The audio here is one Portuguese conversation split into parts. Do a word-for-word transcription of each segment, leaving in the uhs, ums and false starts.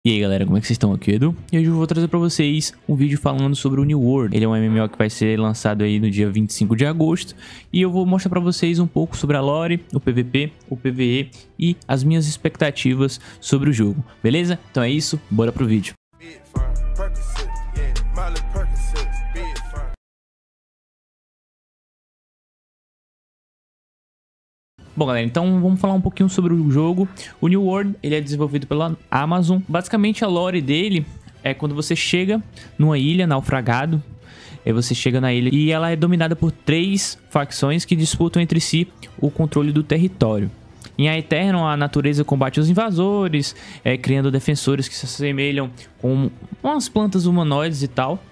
E aí galera, como é que vocês estão? Aqui é Edu, e hoje eu vou trazer pra vocês um vídeo falando sobre o New World. Ele é um M M O que vai ser lançado aí no dia vinte e cinco de agosto, e eu vou mostrar pra vocês um pouco sobre a lore, o P V P, o P V E e as minhas expectativas sobre o jogo, beleza? Então é isso, bora pro vídeo. Bom galera, então vamos falar um pouquinho sobre o jogo. O New World, ele é desenvolvido pela Amazon. Basicamente a lore dele é quando você chega numa ilha, naufragado. Aí você chega na ilha e ela é dominada por três facções que disputam entre si o controle do território. Em Aeternum, a natureza combate os invasores, é, criando defensores que se assemelham com umas plantas humanoides e tal.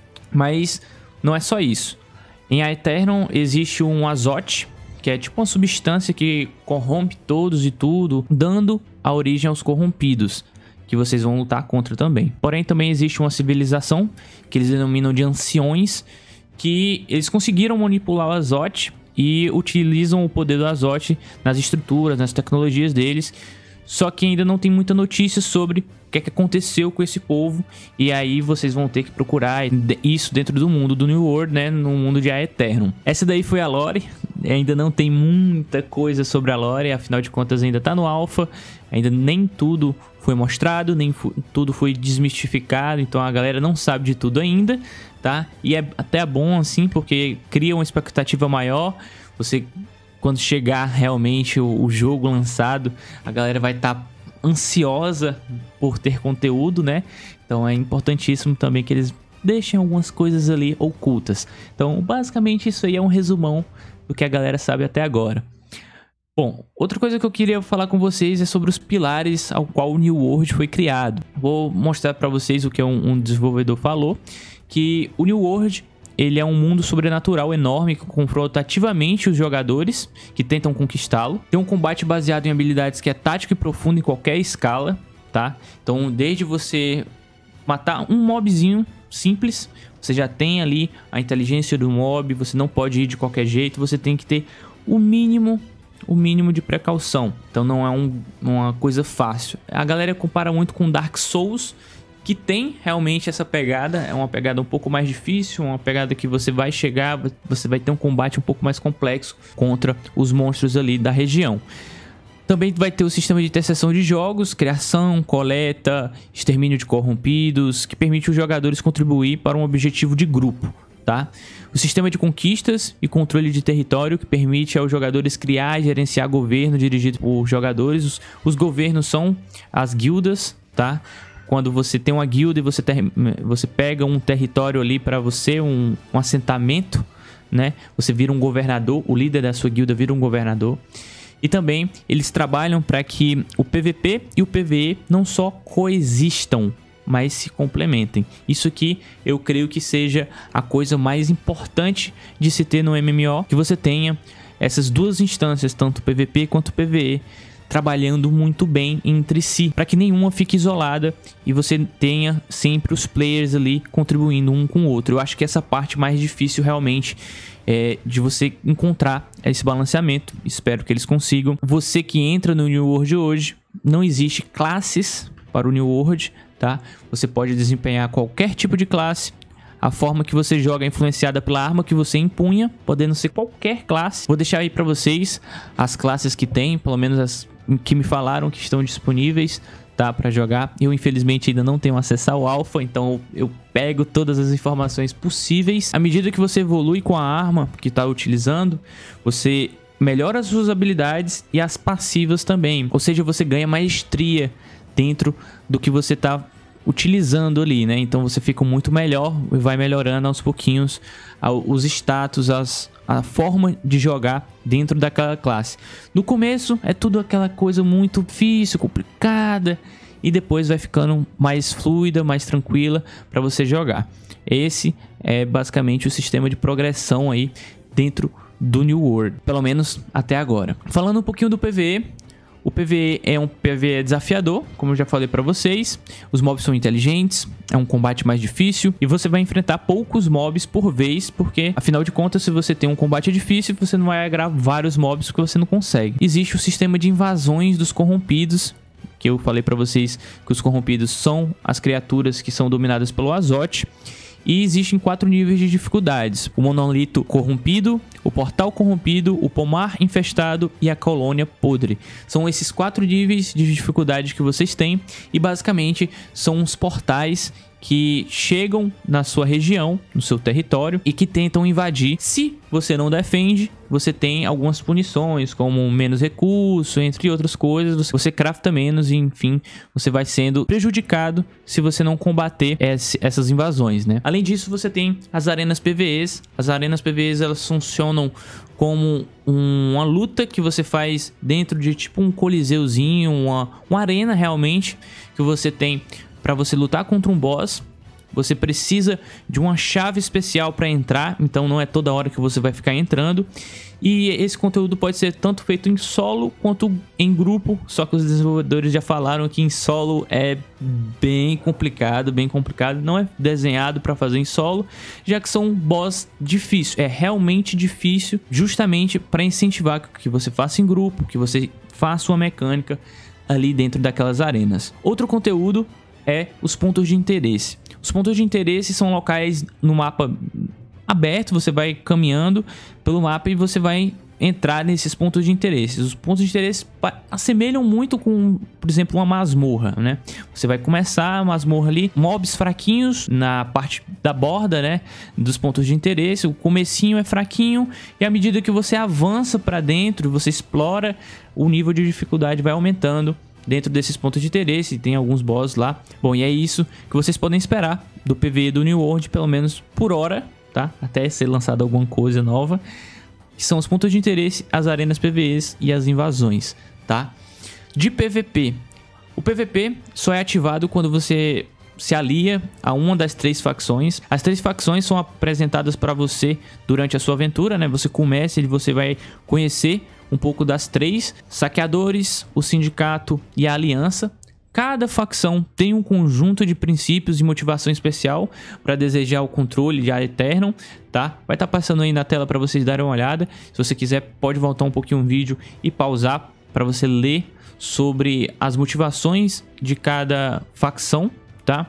Mas não é só isso. Em Aeternum existe um azote, que é tipo uma substância que corrompe todos e tudo, dando a origem aos corrompidos, que vocês vão lutar contra também. Porém, também existe uma civilização, que eles denominam de anciões, que eles conseguiram manipular o azote e utilizam o poder do azote nas estruturas, nas tecnologias deles, só que ainda não tem muita notícia sobre o que é que aconteceu com esse povo, e aí vocês vão ter que procurar isso dentro do mundo do New World, né, no mundo de Aeternum. Essa daí foi a lore. Ainda não tem muita coisa sobre a lore, afinal de contas ainda tá no alpha, ainda nem tudo foi mostrado, nem tudo foi desmistificado, então a galera não sabe de tudo ainda, tá? E é até bom assim, porque cria uma expectativa maior. Você, quando chegar realmente o, o jogo lançado, a galera vai estar tá ansiosa por ter conteúdo, né? Então é importantíssimo também que eles deixem algumas coisas ali ocultas. Então basicamente isso aí é um resumão do que a galera sabe até agora. Bom, outra coisa que eu queria falar com vocês é sobre os pilares ao qual o New World foi criado. Vou mostrar para vocês o que um, um desenvolvedor falou, que o New World, ele é um mundo sobrenatural enorme que confronta ativamente os jogadores que tentam conquistá-lo. Tem um combate baseado em habilidades que é tático e profundo em qualquer escala, tá? Então, desde você matar um mobzinho simples, você já tem ali a inteligência do mob, você não pode ir de qualquer jeito, você tem que ter o mínimo, o mínimo de precaução. Então não é um, uma coisa fácil. A galera compara muito com Dark Souls, que tem realmente essa pegada, é uma pegada um pouco mais difícil, uma pegada que você vai chegar, você vai ter um combate um pouco mais complexo contra os monstros ali da região. Também vai ter o sistema de interseção de jogos, criação, coleta, extermínio de corrompidos, que permite os jogadores contribuir para um objetivo de grupo, tá? O sistema de conquistas e controle de território, que permite aos jogadores criar e gerenciar governo dirigido por jogadores. Os, os governos são as guildas, tá? Quando você tem uma guilda e você, ter, você pega um território ali para você, um, um assentamento, né? Você vira um governador, o líder da sua guilda vira um governador. E também eles trabalham para que o P V P e o P V E não só coexistam, mas se complementem. Isso aqui eu creio que seja a coisa mais importante de se ter no M M O, que você tenha essas duas instâncias, tanto o P V P quanto o P V E, trabalhando muito bem entre si, para que nenhuma fique isolada e você tenha sempre os players ali contribuindo um com o outro. Eu acho que essa parte mais difícil realmente é de você encontrar esse balanceamento. Espero que eles consigam. Você que entra no New World hoje, não existe classes para o New World, tá? Você pode desempenhar qualquer tipo de classe. A forma que você joga é influenciada pela arma que você empunha, podendo ser qualquer classe. Vou deixar aí para vocês as classes que tem, pelo menos as que me falaram que estão disponíveis, tá, para jogar. Eu infelizmente ainda não tenho acesso ao alpha, então eu pego todas as informações possíveis. À medida que você evolui com a arma que está utilizando, você melhora as suas habilidades e as passivas também, ou seja, você ganha maestria dentro do que você está utilizando ali, né? Então você fica muito melhor e vai melhorando aos pouquinhos os status, as, a forma de jogar dentro daquela classe. No começo é tudo aquela coisa muito difícil, complicada, e depois vai ficando mais fluida, mais tranquila para você jogar. Esse é basicamente o sistema de progressão aí dentro do New World, pelo menos até agora. Falando um pouquinho do P V E, o P V E é um P V E desafiador, como eu já falei pra vocês. Os mobs são inteligentes, é um combate mais difícil e você vai enfrentar poucos mobs por vez, porque afinal de contas, se você tem um combate difícil, você não vai agrar vários mobs porque você não consegue. Existe o sistema de invasões dos corrompidos, que eu falei pra vocês que os corrompidos são as criaturas que são dominadas pelo Azote. E existem quatro níveis de dificuldades: o monolito corrompido, o portal corrompido, o pomar infestado e a colônia podre. São esses quatro níveis de dificuldade que vocês têm e basicamente são os portais que chegam na sua região, no seu território, e que tentam invadir. Se você não defende, você tem algumas punições, como menos recurso, entre outras coisas. Você crafta menos e, enfim, você vai sendo prejudicado se você não combater esse, essas invasões, né? Além disso, você tem as arenas P V Es. As arenas P V Es, elas funcionam como um, uma luta que você faz dentro de tipo um coliseuzinho, uma, uma arena realmente, que você tem para você lutar contra um boss. Você precisa de uma chave especial para entrar, então não é toda hora que você vai ficar entrando. E esse conteúdo pode ser tanto feito em solo quanto em grupo, só que os desenvolvedores já falaram que em solo é bem complicado, bem complicado. Não é desenhado para fazer em solo, já que são boss difíceis. É realmente difícil, justamente para incentivar que você faça em grupo, que você faça uma mecânica ali dentro daquelas arenas. Outro conteúdo é os pontos de interesse. Os pontos de interesse são locais no mapa aberto, você vai caminhando pelo mapa e você vai entrar nesses pontos de interesse. Os pontos de interesse assemelham muito com, por exemplo, uma masmorra, né? Você vai começar a masmorra ali, mobs fraquinhos na parte da borda, né, dos pontos de interesse. O comecinho é fraquinho e à medida que você avança para dentro, você explora, o nível de dificuldade vai aumentando dentro desses pontos de interesse. Tem alguns boss lá. Bom, e é isso que vocês podem esperar do P V E do New World, pelo menos por hora, tá? Até ser lançada alguma coisa nova. Que são os pontos de interesse, as arenas P V Es e as invasões, tá? De P V P. O P V P só é ativado quando você se alia a uma das três facções. As três facções são apresentadas para você durante a sua aventura, né? Você começa e você vai conhecer um pouco das três: saqueadores, o sindicato e a aliança. Cada facção tem um conjunto de princípios e motivação especial para desejar o controle de Aeternum, tá? Vai estar passando aí na tela para vocês darem uma olhada. Se você quiser, pode voltar um pouquinho o vídeo e pausar para você ler sobre as motivações de cada facção, tá?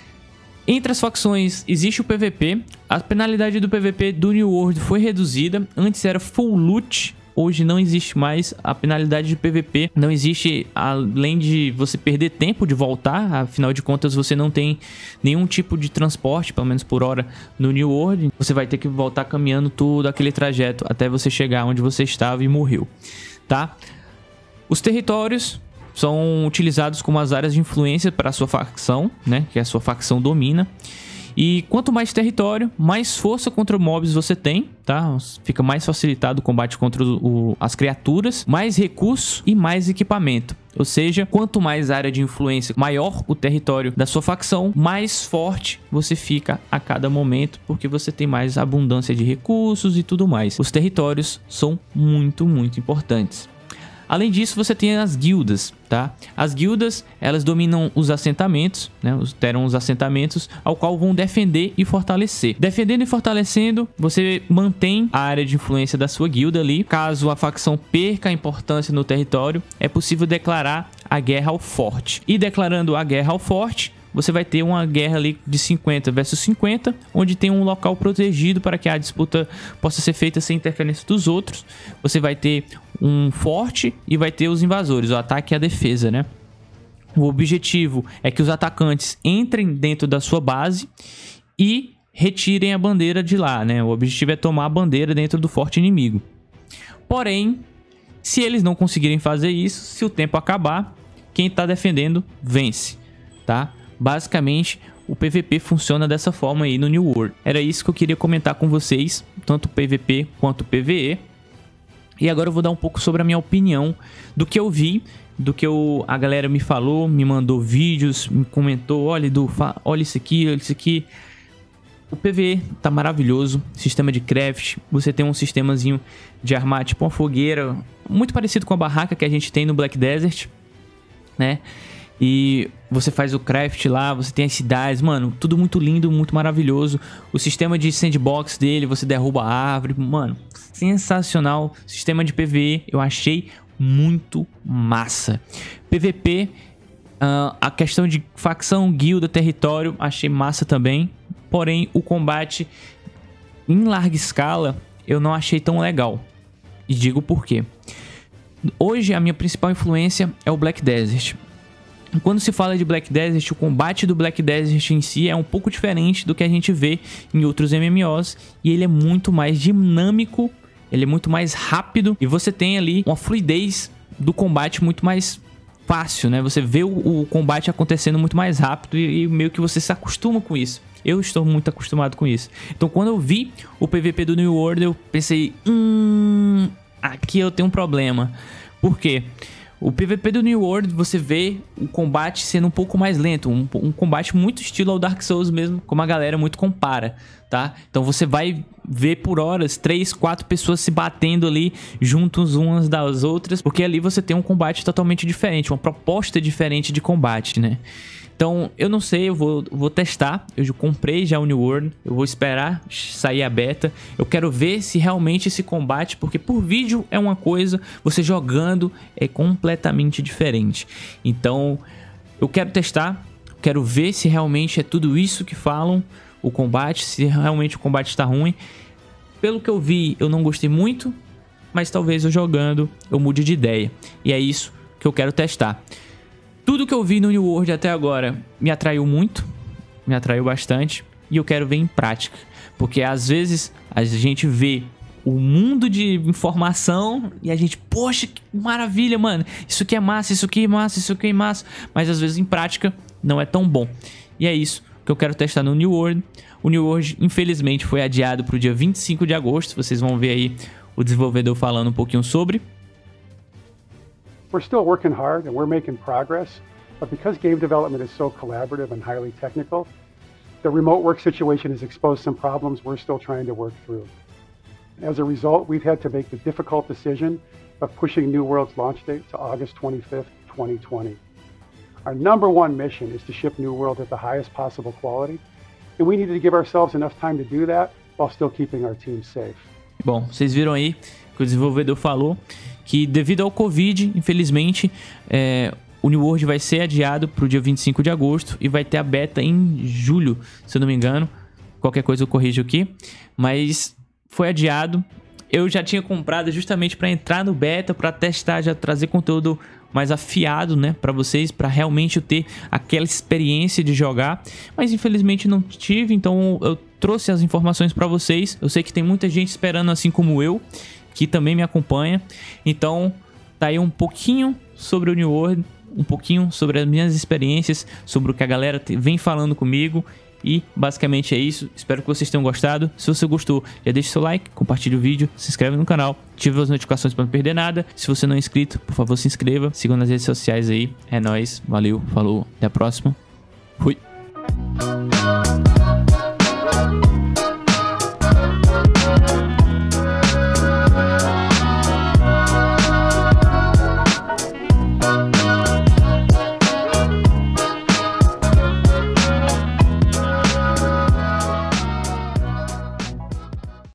Entre as facções existe o P V P. A penalidade do P V P do New World foi reduzida. Antes era full loot. Hoje não existe mais a penalidade de P V P. Não existe, além de você perder tempo de voltar. Afinal de contas, você não tem nenhum tipo de transporte, pelo menos por hora, no New World. Você vai ter que voltar caminhando todo aquele trajeto até você chegar onde você estava e morreu, tá? Os territórios são utilizados como as áreas de influência para a sua facção, né? Que a sua facção domina. E quanto mais território, mais força contra mobs você tem, tá? Fica mais facilitado o combate contra o, as criaturas, mais recursos e mais equipamento. Ou seja, quanto mais área de influência, maior o território da sua facção, mais forte você fica a cada momento, porque você tem mais abundância de recursos e tudo mais. Os territórios são muito, muito importantes. Além disso, você tem as guildas, tá? As guildas, elas dominam os assentamentos, né? Terão os assentamentos ao qual vão defender e fortalecer. Defendendo e fortalecendo, você mantém a área de influência da sua guilda ali. Caso a facção perca a importância no território, é possível declarar a guerra ao forte. E declarando a guerra ao forte, você vai ter uma guerra ali de cinquenta versus cinquenta, onde tem um local protegido para que a disputa possa ser feita sem interferência dos outros. Você vai ter um forte e vai ter os invasores, o ataque e a defesa, né? O objetivo é que os atacantes entrem dentro da sua base e retirem a bandeira de lá, né? O objetivo é tomar a bandeira dentro do forte inimigo. Porém, se eles não conseguirem fazer isso, se o tempo acabar, quem está defendendo vence, tá? Basicamente, o P V P funciona dessa forma aí no New World. Era isso que eu queria comentar com vocês, tanto o P V P quanto o P V E. E agora eu vou dar um pouco sobre a minha opinião do que eu vi, do que eu, a galera me falou, me mandou vídeos, me comentou, olha, Edu, olha isso aqui, olha isso aqui. O P V E tá maravilhoso, sistema de craft, você tem um sistemazinho de armar tipo uma fogueira, muito parecido com a barraca que a gente tem no Black Desert, né? E você faz o craft lá, você tem as cidades, mano, tudo muito lindo, muito maravilhoso. O sistema de sandbox dele, você derruba a árvore, mano, sensacional. Sistema de P V E, eu achei muito massa. P V P, Uh, a questão de facção, guilda, território, achei massa também. Porém, o combate em larga escala eu não achei tão legal. E digo por quê. Hoje a minha principal influência é o Black Desert. Quando se fala de Black Desert, o combate do Black Desert em si é um pouco diferente do que a gente vê em outros M M Os. E ele é muito mais dinâmico, ele é muito mais rápido. E você tem ali uma fluidez do combate muito mais fácil, né? Você vê o, o combate acontecendo muito mais rápido e, e meio que você se acostuma com isso. Eu estou muito acostumado com isso. Então quando eu vi o P V P do New World, eu pensei... Hum, aqui eu tenho um problema. Por quê? O P V P do New World, você vê o combate sendo um pouco mais lento. Um, um combate muito estilo ao Dark Souls mesmo, como a galera muito compara, tá? Então você vai ver por horas três, quatro pessoas se batendo ali juntos umas das outras, porque ali você tem um combate totalmente diferente, uma proposta diferente de combate, né? Então, eu não sei, eu vou, vou testar. Eu já comprei já o New World. Eu vou esperar sair a beta. Eu quero ver se realmente esse combate... Porque por vídeo é uma coisa, você jogando é completamente diferente. Então, eu quero testar. Quero ver se realmente é tudo isso que falam, o combate. Se realmente o combate está ruim. Pelo que eu vi, eu não gostei muito. Mas talvez eu jogando, eu mude de ideia. E é isso que eu quero testar. Tudo que eu vi no New World até agora me atraiu muito, me atraiu bastante, e eu quero ver em prática. Porque às vezes a gente vê o mundo de informação e a gente, poxa, que maravilha, mano. Isso aqui é massa, isso aqui é massa, isso aqui é massa. Mas às vezes em prática não é tão bom. E é isso que eu quero testar no New World. O New World, infelizmente, foi adiado para o dia vinte e cinco de agosto. Vocês vão ver aí o desenvolvedor falando um pouquinho sobre. We're still working hard and we're making progress, but because game development is so collaborative and highly technical, the remote work situation has exposed some problems we're still trying to work through. As a result, we've had to make the difficult decision of pushing New World's launch date to August twenty-fifth, twenty twenty. Our number one mission is to ship New World at the highest possible quality, and we needed to give ourselves enough time to do that while still keeping our team safe. Bom, vocês viram aí que o desenvolvedor falou que devido ao Covid, infelizmente, é, o New World vai ser adiado para o dia vinte e cinco de agosto e vai ter a beta em julho, se eu não me engano. Qualquer coisa eu corrijo aqui. Mas foi adiado. Eu já tinha comprado justamente para entrar no beta, para testar, já trazer conteúdo mais afiado, né, para vocês, para realmente ter aquela experiência de jogar. Mas infelizmente não tive, então eu trouxe as informações para vocês. Eu sei que tem muita gente esperando assim como eu, que também me acompanha. Então tá aí um pouquinho sobre o New World, um pouquinho sobre as minhas experiências, sobre o que a galera vem falando comigo. E basicamente é isso. Espero que vocês tenham gostado. Se você gostou, já deixa seu like, compartilha o vídeo, se inscreve no canal, ativa as notificações para não perder nada. Se você não é inscrito, por favor se inscreva, sigam nas redes sociais aí. É nóis, valeu, falou, até a próxima. Fui.